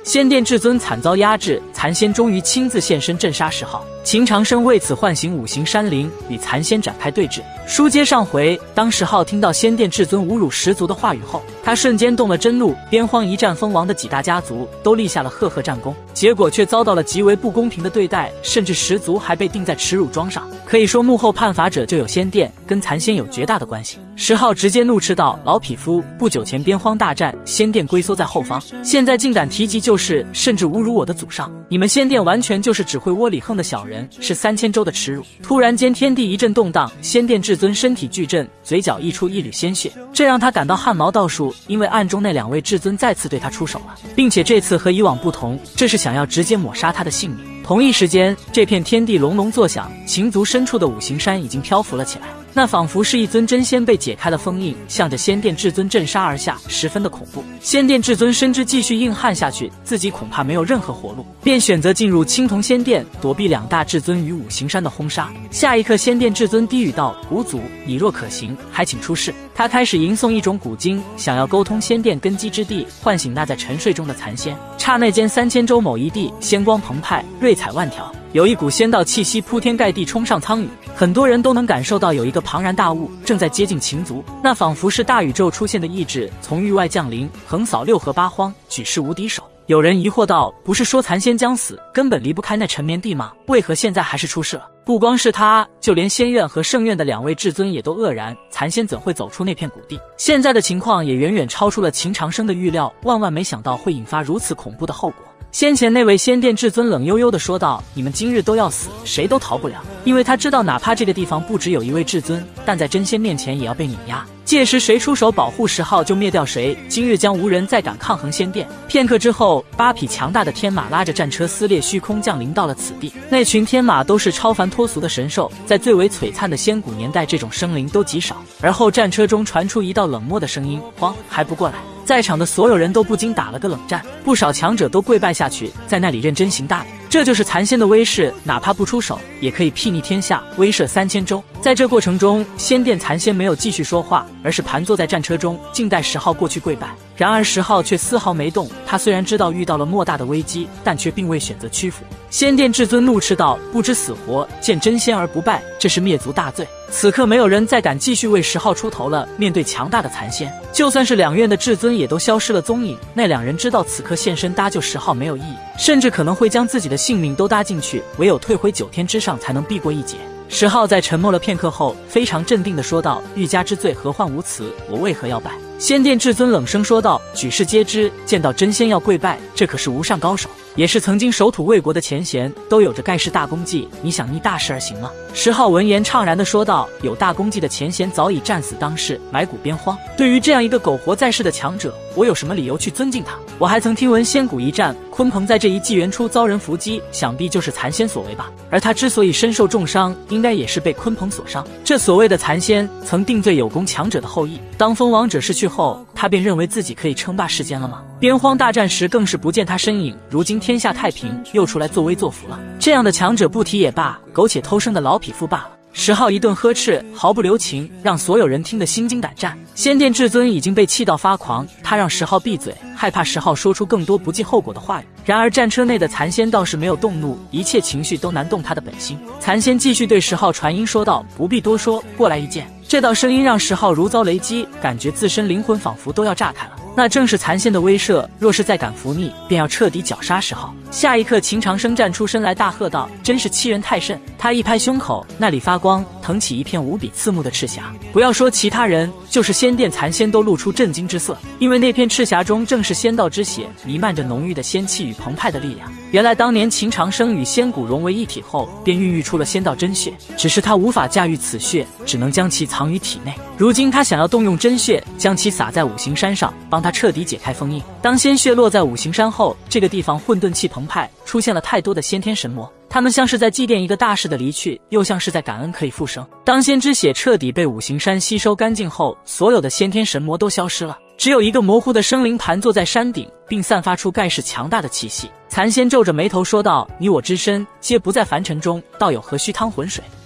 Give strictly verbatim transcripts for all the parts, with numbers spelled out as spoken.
仙殿至尊惨遭压制，残仙终于亲自现身镇杀石浩。秦长生为此唤醒五行山灵，与残仙展开对峙。书接上回，当石浩听到仙殿至尊侮辱十族的话语后，他瞬间动了真怒。边荒一战封王的几大家族都立下了赫赫战功，结果却遭到了极为不公平的对待，甚至十族还被钉在耻辱桩上。可以说幕后叛法者就有仙殿，跟残仙有绝大的关系。石浩直接怒斥道：“老匹夫，不久前边荒大战，仙殿龟缩在后方，现在竟敢提及旧事，甚至侮辱我的祖上！你们仙殿完全就是只会窝里横的小人，是三千州的耻辱！”突然间，天地一阵动荡，仙殿至尊身体巨震，嘴角溢出一缕鲜血，这让他感到汗毛倒竖，因为暗中那两位至尊再次对他出手了，并且这次和以往不同，这是想要直接抹杀他的性命。同一时间，这片天地隆隆作响，秦族深处的五行山已经漂浮了起来，那仿佛是一尊真仙被解开了封印，向着仙殿至尊震杀而下，十分的恐怖。仙殿至尊深知继续硬汉下去，自己恐怕没有任何活路，便选择进入青铜仙殿，躲避两大至尊与五行山的轰杀。下一刻，仙殿至尊低语道：“五祖，你若可行，还请出示。”他开始吟诵一种古经，想要沟通仙殿根基之地，唤醒那在沉睡中的残仙。刹那间，三千州某一地仙光澎湃，瑞彩万条，有一股仙道气息铺天盖地冲上苍宇，很多人都能感受到有一个庞然大物正在接近秦族，那仿佛是大宇宙出现的意志，从域外降临，横扫六合八荒，举世无敌手。有人疑惑道：“不是说残仙将死，根本离不开那沉眠地吗？为何现在还是出事了？”不光是他，就连仙院和圣院的两位至尊也都愕然，残仙怎会走出那片谷地？现在的情况也远远超出了秦长生的预料，万万没想到会引发如此恐怖的后果。先前那位仙殿至尊冷悠悠地说道：“你们今日都要死，谁都逃不了。”因为他知道，哪怕这个地方不只有一位至尊，但在真仙面前也要被碾压。届时谁出手保护石浩，就灭掉谁。今日将无人再敢抗衡仙殿。片刻之后，八匹强大的天马拉着战车撕裂虚空，降临到了此地。那群天马都是超凡脱俗的神兽，在最为璀璨的仙古年代，这种生灵都极少。而后战车中传出一道冷漠的声音：“慌，还不过来！”在场的所有人都不禁打了个冷战，不少强者都跪拜下去，在那里认真行大礼。这就是残仙的威势，哪怕不出手，也可以睥睨天下，威慑三千州。在这过程中，仙殿残仙没有继续说话，而是盘坐在战车中，静待石浩过去跪拜。然而石浩却丝毫没动，他虽然知道遇到了莫大的危机，但却并未选择屈服。仙殿至尊怒斥道：“不知死活，见真仙而不拜，这是灭族大罪！”此刻没有人再敢继续为石浩出头了。面对强大的残仙，就算是两院的至尊也都消失了踪影。那两人知道此刻现身搭救石浩没有意义，甚至可能会将自己的性命都搭进去，唯有退回九天之上才能避过一劫。石浩在沉默了片刻后，非常镇定地说道：“欲加之罪何患无辞，我为何要拜？”仙殿至尊冷声说道：“举世皆知，见到真仙要跪拜，这可是无上高手，也是曾经守土卫国的前贤，都有着盖世大功绩。你想逆大势而行吗？”石浩闻言怅然地说道：“有大功绩的前贤早已战死当世，埋骨边荒。对于这样一个苟活在世的强者，我有什么理由去尊敬他？我还曾听闻仙古一战，鲲鹏在这一纪元初遭人伏击，想必就是残仙所为吧。而他之所以身受重伤，应该也是被鲲鹏所伤。这所谓的残仙，曾定罪有功强者的后裔。当封王者逝去后，他便认为自己可以称霸世间了吗？边荒大战时更是不见他身影，如今天下太平，又出来作威作福了。这样的强者不提也罢，苟且偷生的老匹夫罢了。”石浩一顿呵斥，毫不留情，让所有人听得心惊胆战。仙殿至尊已经被气到发狂，他让石浩闭嘴，害怕石浩说出更多不计后果的话语。然而战车内的残仙倒是没有动怒，一切情绪都难动他的本心。残仙继续对石浩传音说道：“不必多说，过来一剑。”这道声音让石浩如遭雷击，感觉自身灵魂仿佛都要炸开了。那正是残仙的威慑，若是再敢伏逆，便要彻底绞杀石浩。下一刻，秦长生站出身来，大喝道：“真是欺人太甚！”他一拍胸口，那里发光，腾起一片无比刺目的赤霞。不要说其他人，就是仙殿残仙都露出震惊之色，因为那片赤霞中正是仙道之血，弥漫着浓郁的仙气与澎湃的力量。原来当年秦长生与仙骨融为一体后，便孕育出了仙道真血，只是他无法驾驭此血，只能将其藏于体内。如今他想要动用真血，将其撒在五行山上，帮他彻底解开封印。当仙血落在五行山后，这个地方混沌气澎湃，出现了太多的先天神魔。他们像是在祭奠一个大事的离去，又像是在感恩可以复生。当仙之血彻底被五行山吸收干净后，所有的先天神魔都消失了，只有一个模糊的生灵盘坐在山顶，并散发出盖世强大的气息。残仙皱着眉头说道：“你我之身皆不在凡尘中，倒有何须趟浑水？”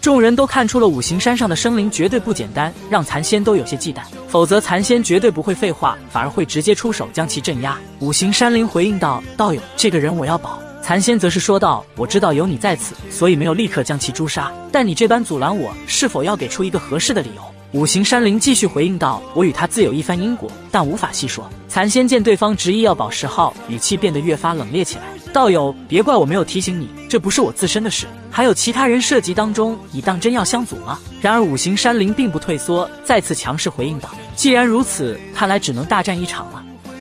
众人都看出了五行山上的生灵绝对不简单，让残仙都有些忌惮，否则残仙绝对不会废话，反而会直接出手将其镇压。五行山灵回应道：“道友，这个人我要保。”残仙则是说道：“我知道有你在此，所以没有立刻将其诛杀，但你这般阻拦我，是否要给出一个合适的理由？”五行山灵继续回应道：“我与他自有一番因果，但无法细说。”残仙见对方执意要保十号，语气变得越发冷冽起来。道友，别怪我没有提醒你，这不是我自身的事，还有其他人涉及当中，你当真要相阻吗？然而五行山灵并不退缩，再次强势回应道：“既然如此，看来只能大战一场了。”